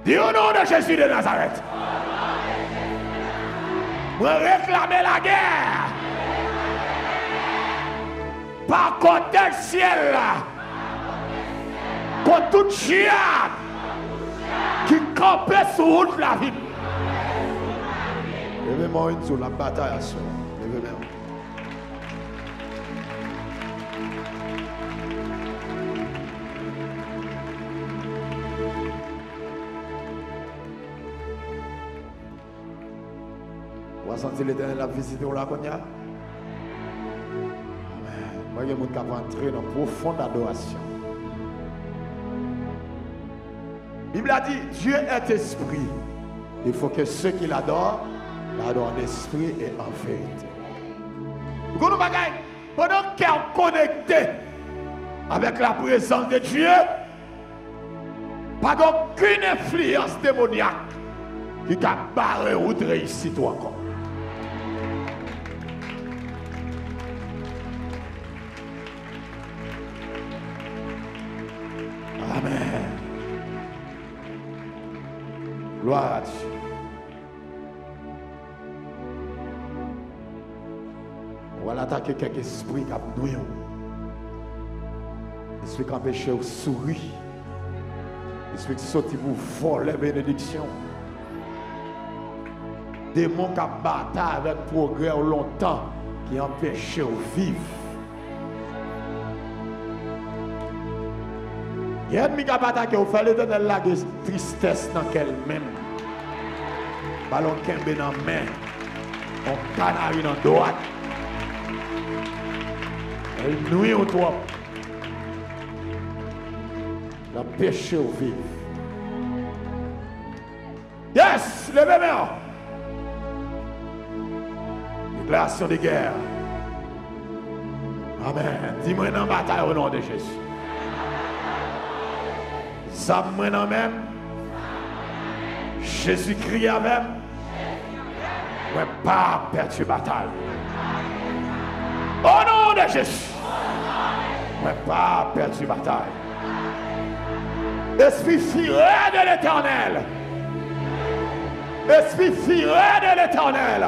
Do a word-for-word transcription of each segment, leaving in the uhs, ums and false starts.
Dis au nom de Jésus de Nazareth. Moi réclamer la guerre. Par côté le ciel là. Contre tout chien qui campait sur route la vie. Levez-moi une sur la bataille à soi. Levez-moi. On va sentir l'Éternel la visiter là qu'on y a. Amen. Moi, il y a des gens qui vont entrer dans une profonde adoration. La Bible a dit, Dieu est esprit. Il faut que ceux qui l'adorent, l'adorent en esprit et en vérité. Pendant qu'ils sont connectés avec la présence de Dieu, pas aucune influence démoniaque qui a barré ou de réussite encore. Amen. Gloire à Dieu. On va attaquer quelques esprits qui ont noué. Esprit qui empêche de sourire. Esprit qui saute pour voler la bénédiction. Démons qui battent avec progrès longtemps qui empêchent de vivre. Il y a des gens qui attaquent, vous faites l'éternel la tristesse dans qu'elle-même. Ballon kembe dans la main, on canari dans la droite. Elle nuit au toit. La péché au vivre. Yes, levez-moi. Déclaration de guerre. Amen. Dis-moi dans la bataille au nom de Jésus. Ça me dans même. Jésus-Christ avec. Ouais, pas perdu bataille. Au nom de Jésus. Ouais, pas perdu bataille. Esprit fureur de l'Éternel. Esprit fureur de l'Éternel.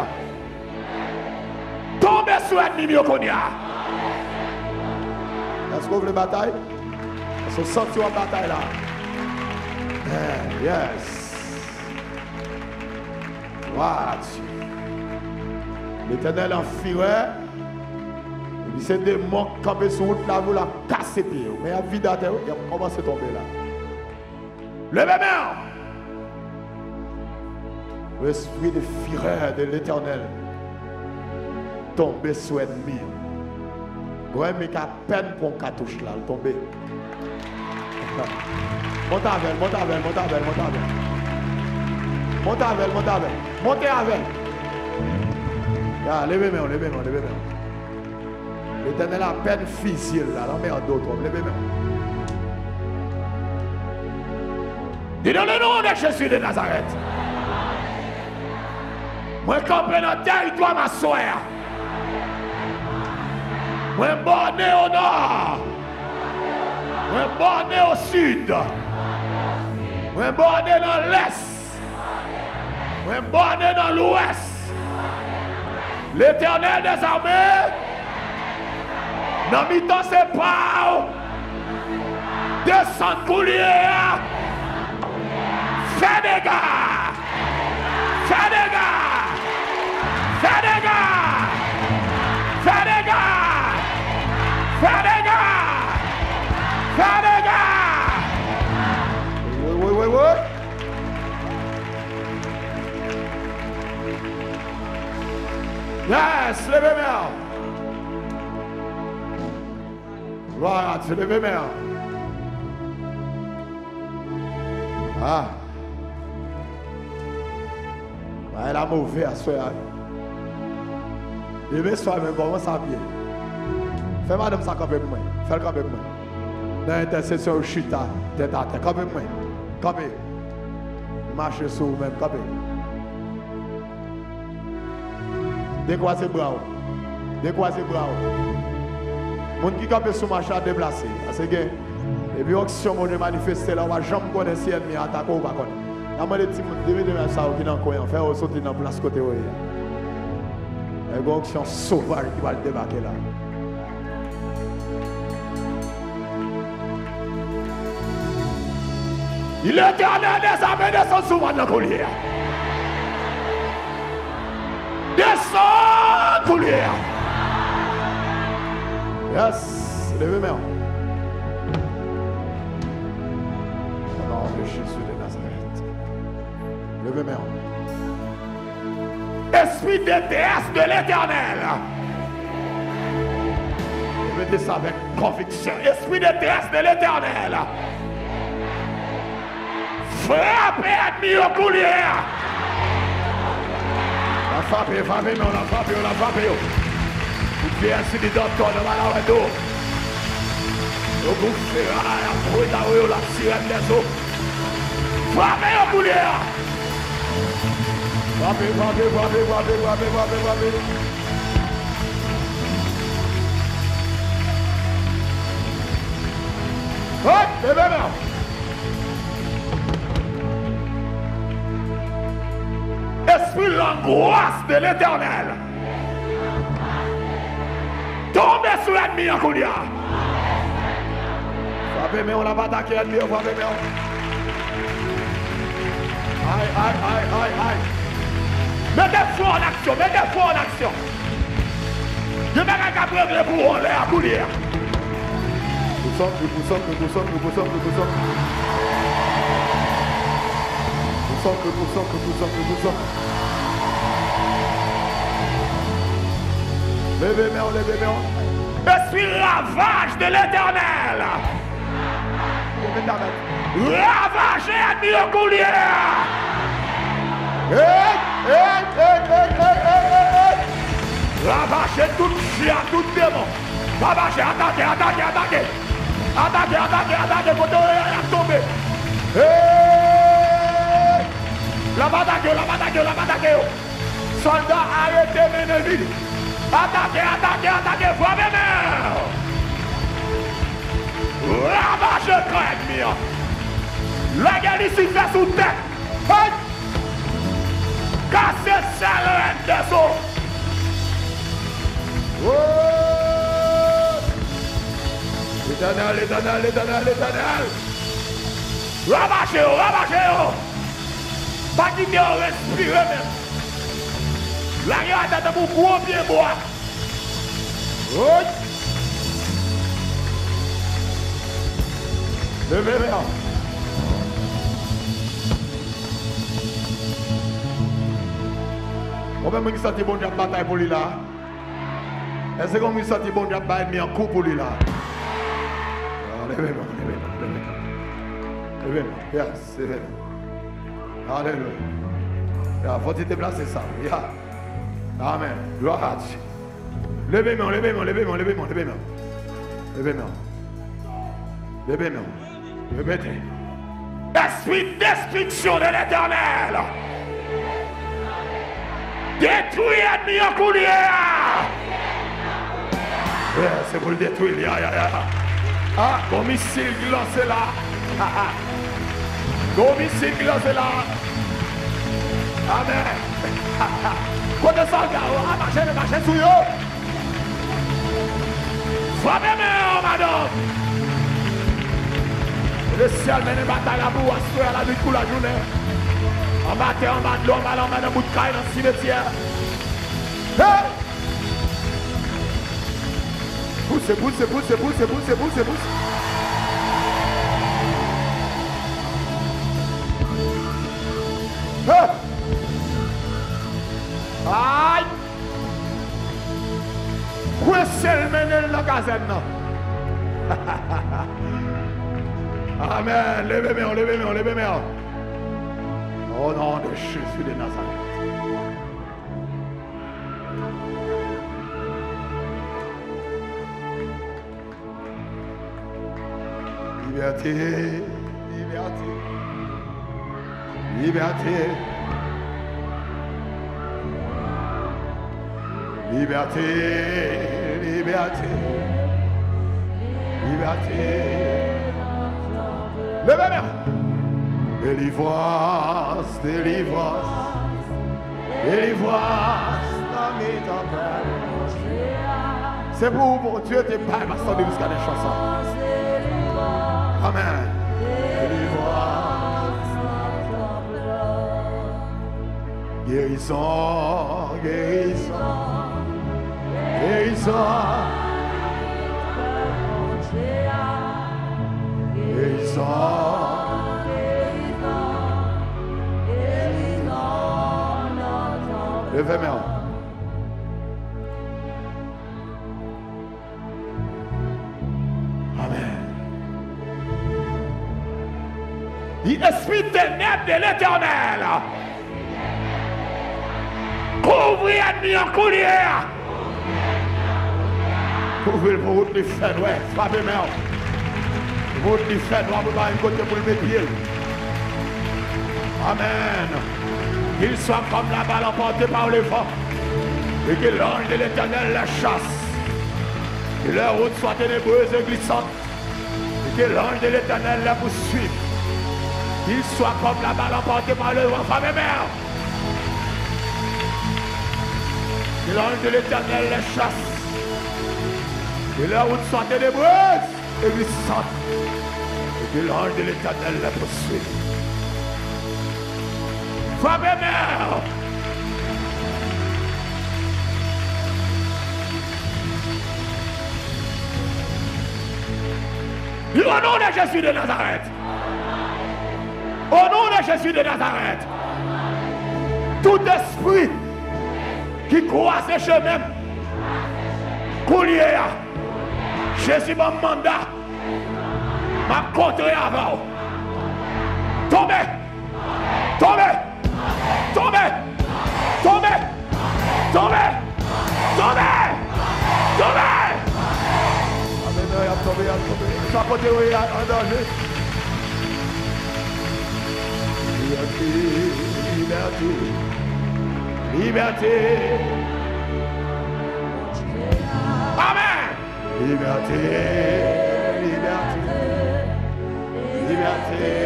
Tombez sur l'ennemi au Konya. Est-ce que vous voulez bataille? Est-ce que vous sentez la bataille là? Yes. Voilà. L'Éternel en fureur. Et puis c'est des mots qui campent sur route là, vous la cassez pied. Mais la vie d'Adam, il a commencé à tomber là. Levez-moi. L'esprit de fureur de l'Éternel tombe sur l'ennemi. Ouais, mais qu'à peine pour un cartouche là, tomber. Montez avec, montez avec, montez avec, montez avec. Montez avec, montez avec. Montez avec. Levez-moi, levez-moi, levez-moi. L'Éternel a peine fusillé là, la mer d'autres. Levez-moi. Dis dans le nom de Jésus de Nazareth. Moi, camper dans le territoire, ma soeur. Moi, borné au nord. Moi, borné au sud. Moi, borné dans l'est. Moi, borné dans l'ouest. L'Éternel des armées. Dans mi-temps, c'est pas. Descendre coulier. Fais des gars. Fais des gars. Fais des gars. Fais des gars. Fais des gars. Fais des gars. Oui, oui, oui, oui. Yes, levez-moi. Gloire à Dieu, levez-moi. Ah. Elle a mauvais à soi. Demain soir, même comment ça vient. Fais madame ça quand même moi. Fais-le quand même moi. Dans l'intercession chita, tête à tête, quand même moi. Quand même. Marche sur vous-même, quand même. Décroisez bras. Décroisez bras. Mon qui campe sur marche à déplacer. Parce que et puis action mon manifester là, on va jamais connaître si ennemi attaque ou pas connaître. Je demande des petits de ça qui dans coin, faire sauter dans place côté où il y a. Une action sauvage qui va débarquer là. Il est éternel des armées descend souvent dans la collier. Descend collier. Yes, levez-moi. Au nom de Jésus de Nazareth. Levez-moi. Esprit de déesse de l'éternel. Mettez ça avec conviction. Esprit de déesse de l'éternel. Frappez ennemi au collier. On a frappé, frappé, mais on a frappé, on a frappé. Vous devez ainsi dire docteur de Malawedo. Au boucher, à la trouille, la sirène des eaux. Frappez au collier. Frappez, frappez, frappez, frappez, frappez, frappez, frappez. Hop, c'est bien là. Esprit l'angoisse de l'éternel. Tombez sur l'ennemi en collier. Frappez, mais on n'a pas attaqué l'ennemi, frappez, mais on. Aïe, aïe, aïe, aïe, aïe. Mettez-vous en action, mettez-vous en action. Je vais récupérer pour rouler à collier. Nous sommes, nous sommes, nous sommes, nous sommes, nous sommes. Nous sommes, nous sommes, nous sommes, nous sommes. Levez-moi, levez-moi. Je suis ravage de l'éternel. Ravagez ennemi au collier. Hey, hey, hey, hey, hey, hey. Ravagez tout chien, tout démon. Ravagez, attaquez, attaquez, attaquez. Attaquez, attaquez, attaquez, pour tomber. Hey! La bataille, la bataille, la bataille. Soldats, arrêtez mes ennemis. Attaquez, attaquez, attaquez, frappez mes. Ravagez quand ennemi. La guerre ici fait sous tête. Hey! Cassez ça le des eaux. L'éternel, l'éternel, l'éternel, l'éternel. Ravagez-vous, ravagez-vous. Pas quitter, respirez même. La guerre est pour gros pied bois. Oui. Levez-moi. Combien de gens sentent bon Dieu bataille pour lui là? Est-ce que vous sentez bon Dieu bataille en coup pour lui là? Levez-moi, levez-moi, levez-moi. Levez-moi, yes, levez-moi. Alléluia. Il faut te déplacer ça. Yeah. Amen. Gloire à Dieu. Levez-moi, levez-moi, levez-moi, levez-moi, levez-moi. Levez-moi. Levez-moi. Levez-moi. Esprit de destruction de l'éternel. Détruis l'ennemi en collier. Yeah, c'est pour le détruire. Yeah, yeah, yeah. Ah, bon missile lancé là. Ah, ah. Bon missile lancé là. Amen. Côté soldat, on va marcher, marcher sur eux. Frappez-moi, madame. Le ciel mène une bataille à bout, à la nuit pour la journée. En bataille, en bas de l'homme, en bas de bout de caille dans le cimetière. Hey! Poussez, poussez, poussez, poussez, poussez, poussez, poussez. Hey! Aïe! Où est-ce le menel dans la caserne? Amen. Levez-moi, levez-moi, levez-moi. Au nom de Jésus de Nazareth. Liberté, liberté, liberté, liberté, liberté, liberté. Levez-moi. Délivrance, délivrance, délivrance dans mes tempêtes. C'est pour vous, Dieu te parle, parce qu'on est jusqu'à des chansons. Amen. Délivrance, guérison, guérison, guérison, guérison. Levez mes mains. Amen. L'esprit ténèbre de l'Éternel. Couvrez l'ennemi en coulière. Couvrez pour route les fêtes, ouais. Frappez mes mains. Route les fêtes, on va pas une côté pour le métier. Amen. Qu'il soit comme la balle emportée par le vent, et que l'ange de l'Éternel la chasse, que leur route soit ténébreuse et glissante, et que l'ange de l'Éternel la poursuive. Qu'il soit comme la balle emportée par le vent, femme et mère. Que l'ange de l'Éternel la chasse, que leur route soit ténébreuse et glissante, et que l'ange de l'Éternel la poursuive. Femme et mère. Au nom de Jésus de Nazareth. Au nom de Jésus de Nazareth. Tout esprit qui croise les chemins, coulier, Jésus m'a mandat, m'a contré avant. Tombez, tombez. Tombez! Tombez! Tombez! Tombez! Tombez! Amen, il a tombé, il a tombé. Chaque côté où il est en danger. Liberté, liberté, liberté. Amen! Liberté, liberté, liberté.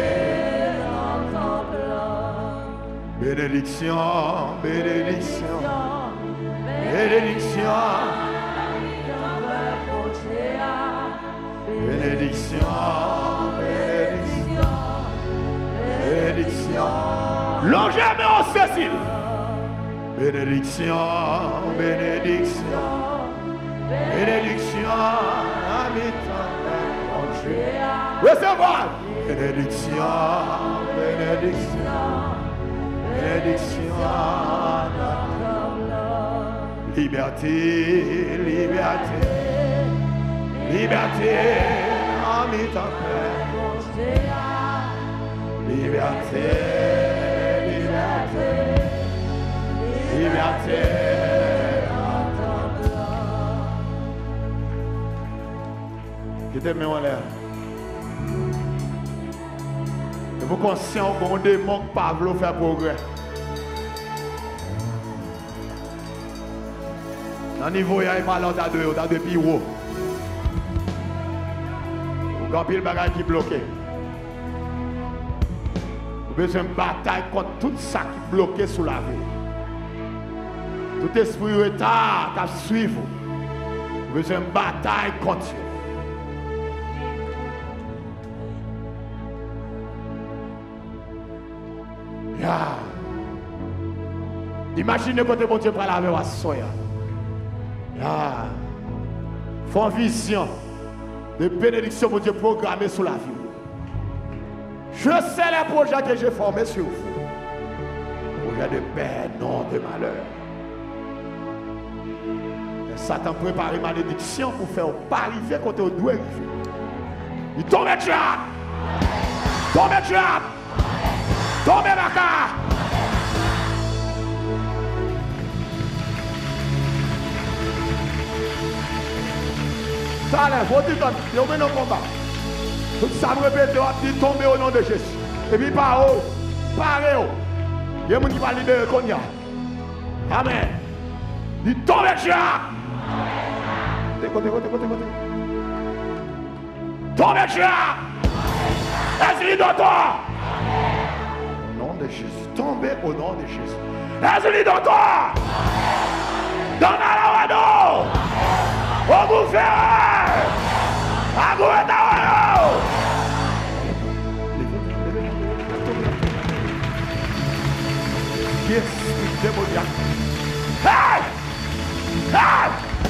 Bénédiction, bénédiction, bénédiction, bénédiction, bénédiction, bénédiction. Longez-moi en Cécile. Bénédiction, bénédiction, bénédiction, recevoir. Bénédiction, bénédiction. Bénédiction, liberté, liberté, liberté, en mi-tempête. Liberté, liberté, liberté, quittez mes mains en l'air. Et vous conscient qu'on démon que Pablo fait progrès. Dans le niveau, il y a un malade à deux, à deux pirots. Il y a un pile de bagages qui est bloqué. Vous avez besoin de bataille contre tout ça qui est bloqué sous la vie. Tout esprit retard qui suit vous. Vous avez besoin de bataille contre vous. Yeah. Imaginez quand bon Dieu prend la avec soya. Yeah. Font vision de bénédiction mon Dieu programmée sur la vie. Je sais les projets que j'ai formés sur vous. Projets de paix, non de malheur. Et Satan prépare une malédiction pour faire pas arriver quand on doit arriver. Il tombe et trap. Tombe et trap. Tombe et baka. Ça allez, vous dites, vous venez au combat. Tout ça me répète, vous dites tomber au nom de Jésus. Et puis par où? Parez où? Il y a des gens qui vont libérer qu'on y a. Amen. Il tombe et trap. Côté, côté, côté, côté. Tombe et trap. Est-ce qu'il doit toi? de Jésus. Tombez au nom de Jésus. Jésus dans toi. Dans la wado. Au gouvernement. À gouvernement. Yes, démoniaque. Hey! Hey!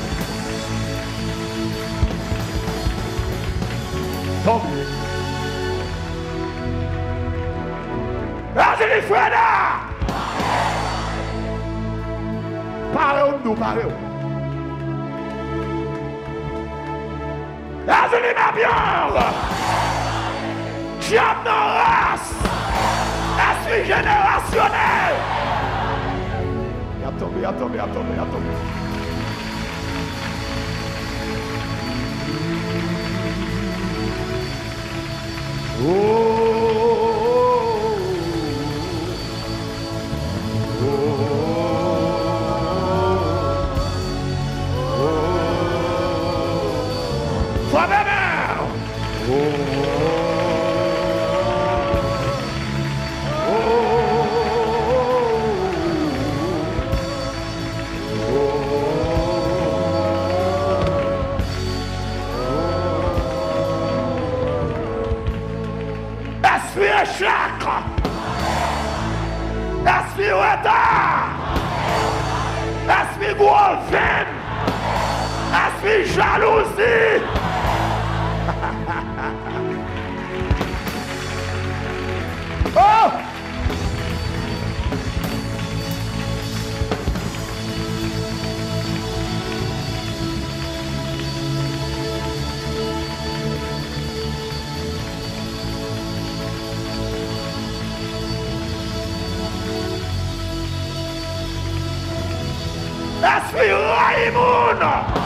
Tombe. Ah, c'est les frères là! Parlez-nous, nous, parlez-nous. Ah, c'est les mabiens! Diable dans la race! Esprit générationnel! Il a tombé, il a tombé, il a tombé, il a tombé. Oh, oh, oh, oh, chakra, esprit retard, esprit gros veine, esprit jalousie. Oh! Esprit Raïmoun!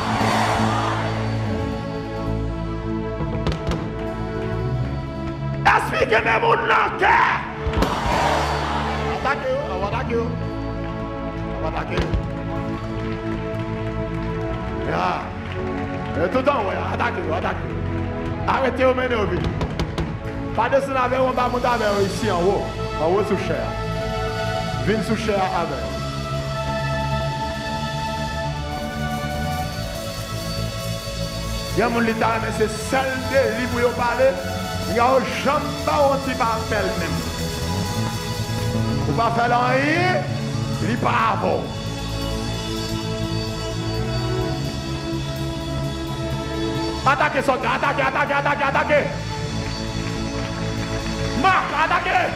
Esprit que même mon cœur! Attaquez-vous, on va attaquer. On va attaquer. Yeah. Tout le temps, ouais, attaquez-vous, attaquez-vous. Arrêtez-vous, menez-vous vite. Pas de descendre avec, on va monter avec ici en haut. En haut sous chair. Viens sous chair avec. Il y a mon l'état, mais c'est seul de livre où parler. Il y a un jambe on ne pas faire même. Vous ne pas faire rien, il n'est pas bon. Attaquez son gars, attaquez, attaquez, attaquez, attaquez. Marc, attaquez.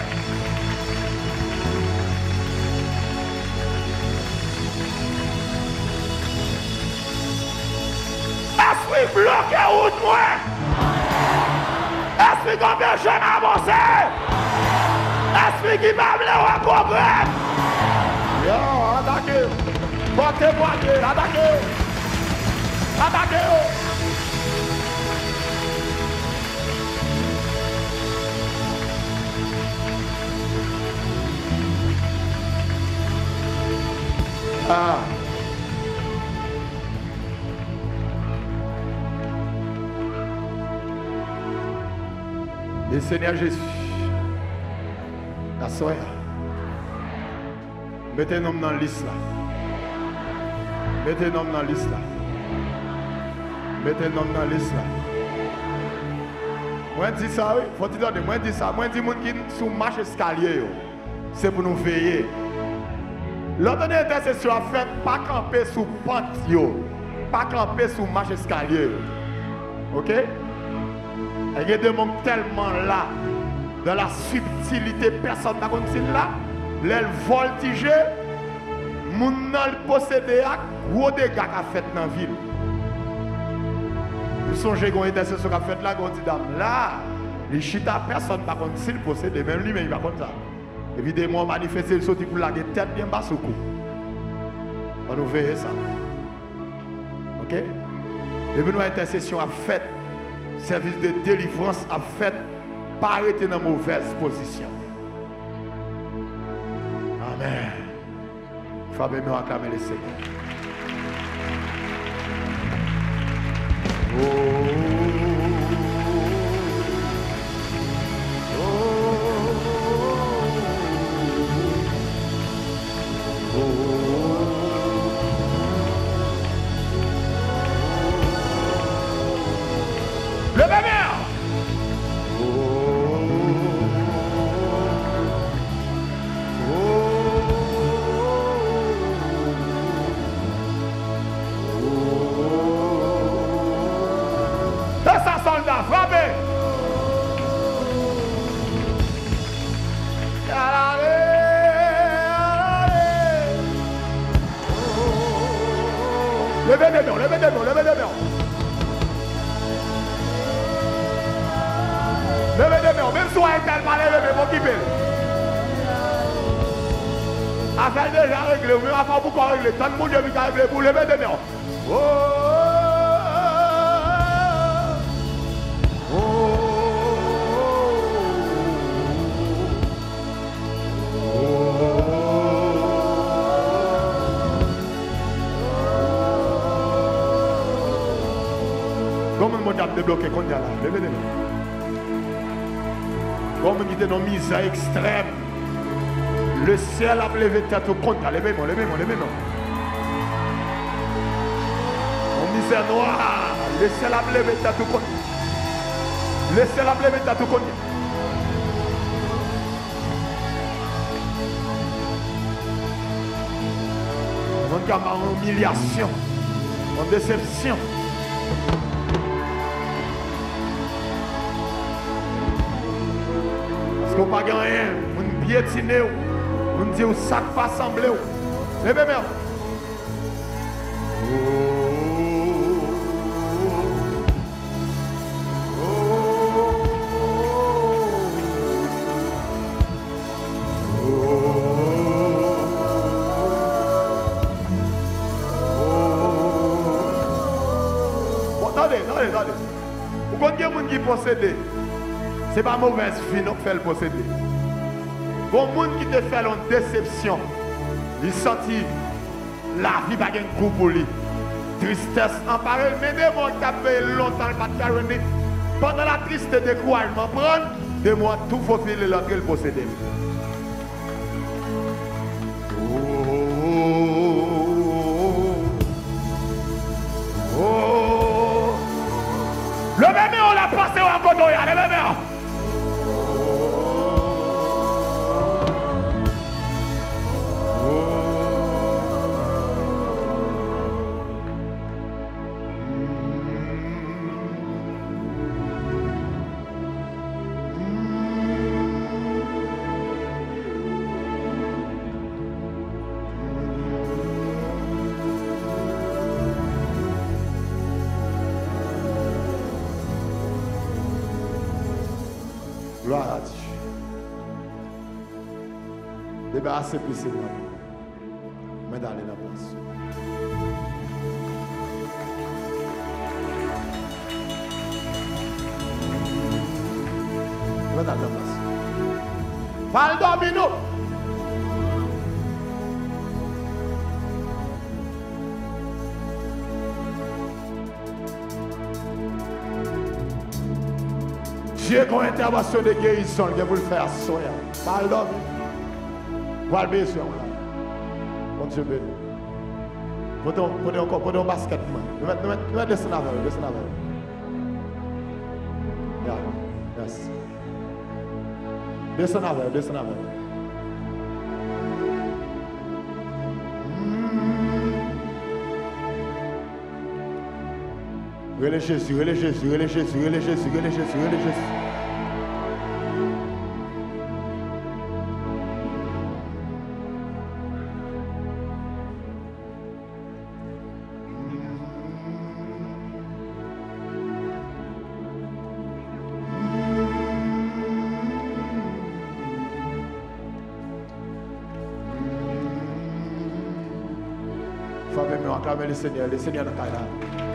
Esprit bloqué route moi. Esprit qu'on peut jamais avancer. Esprit qui m'a amené au progrès. Yo, attaquez. Portez poignée, attaquez. Attaquez. Ah. Le Seigneur Jésus, la soeur, mettez un homme dans la liste là. Mettez un homme dans la liste là. Mettez un homme dans la liste là. Moi je dis ça, oui. Faut dire, moi je dis ça. Moi je dis que les gens qui sont sur marche escalier, c'est pour nous veiller. L'ordre d'intercession a fait pas camper sous pente, pas camper sous marche escalier. Ok? Il y a des gens tellement là, dans la subtilité, personne n'a compris là, les voltigés, les gens possédés, gros dégâts qu'a fait dans la ville. Nous songez qu'on était ce qu'a fait là, qu'on dit là, les chita, personne n'a compris s'il possède, même lui, mais il va comme ça. Évidemment, manifester le sorti pour la tête bien bas au cou. On nous veille ça. Ok? Et puis nous, intercession a fait. Service de délivrance a fait pas arrêter dans mauvaise position. Amen. Il faut bien nous acclamer le Seigneur. Oh. Oh. Levez bien. deux cents soldats, frappez. Levez des mains, levez des mains, levez des mains. Levez des mains, même si on est tellement levé, mais faut quitter. Affaire déjà réglée, même affaire pour qu'on règle. Tant de monde qui a réglé pour lever des mains. Oh, oh, oh. Comment le monde a débloqué qu'on y a là? Levez les mains. Comment il était dans une misère extrême. Le ciel a levé tête au compte. Levez-moi, levez-moi, levez-moi. En misère noire, le ciel a levé tête au compte. Le ciel a levé tête au compte. On a en humiliation, en déception. Parce qu'on n'a pas rien, on piétine, on dit au sac pas semblé. Levez bien. Attendez, attendez, attendez. Vous connaissez les gens qui possèdent. Ce n'est pas mauvaise fille qui fait le posséder. Il y a des gens qui te fait une déception. Ils sentent la vie pas un coup pour lui. Tristesse en parole. Mais des gens qui ont fait longtemps le patronné. Pendant la triste découragement, prendre des mois tout faut filer l'entrée le posséder. Le même on l'a passé en côté, le même. Gloire à Dieu. Débarrassez plus c'est moi. Mais d'aller dans la place. Mais d'aller dans la place. Parle domino. Dieu qui a une intervention de guérison, il vous le faire soya. Pardon. Voilà besoin. Bon Dieu béni. Prenez encore, prenez un basket. Nous mettons descendre avec eux, descendre avec eux. Yes. Descendre avec eux, descendre avec eux. Relais Jésus, relais Jésus, relais Jésus, relais Jésus, relais Jésus, relais Jésus. Famille, acclamer le Seigneur, le Seigneur dans la